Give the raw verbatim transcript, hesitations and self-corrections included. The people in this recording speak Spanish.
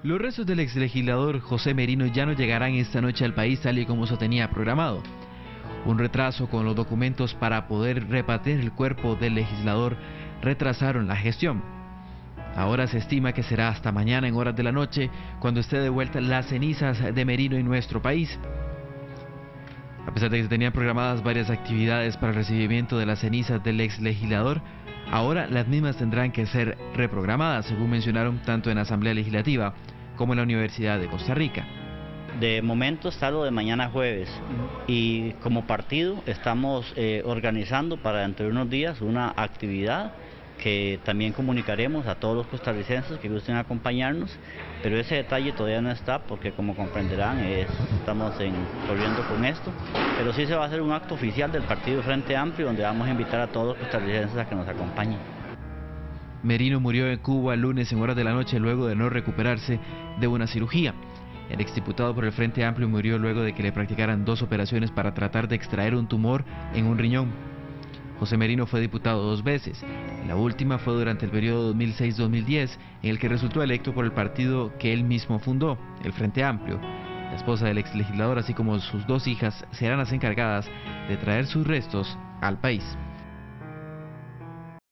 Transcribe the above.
Los restos del exlegislador José Merino ya no llegarán esta noche al país tal y como se tenía programado. Un retraso con los documentos para poder repatriar el cuerpo del legislador retrasaron la gestión. Ahora se estima que será hasta mañana en horas de la noche cuando esté de vuelta las cenizas de Merino en nuestro país. A pesar de que se tenían programadas varias actividades para el recibimiento de las cenizas del ex legislador, ahora las mismas tendrán que ser reprogramadas, según mencionaron tanto en la Asamblea Legislativa como en la Universidad de Costa Rica. De momento está lo de mañana jueves y como partido estamos eh, organizando para dentro de unos días una actividad que también comunicaremos a todos los costarricenses que gusten acompañarnos, pero ese detalle todavía no está porque, como comprenderán, es, estamos en, corriendo con esto, pero sí se va a hacer un acto oficial del Partido Frente Amplio donde vamos a invitar a todos los costarricenses a que nos acompañen. Merino murió en Cuba el lunes en horas de la noche luego de no recuperarse de una cirugía. El exdiputado por el Frente Amplio murió luego de que le practicaran dos operaciones para tratar de extraer un tumor en un riñón. José Merino fue diputado dos veces. La última fue durante el periodo dos mil seis a dos mil diez, en el que resultó electo por el partido que él mismo fundó, el Frente Amplio. La esposa del exlegislador, así como sus dos hijas, serán las encargadas de traer sus restos al país.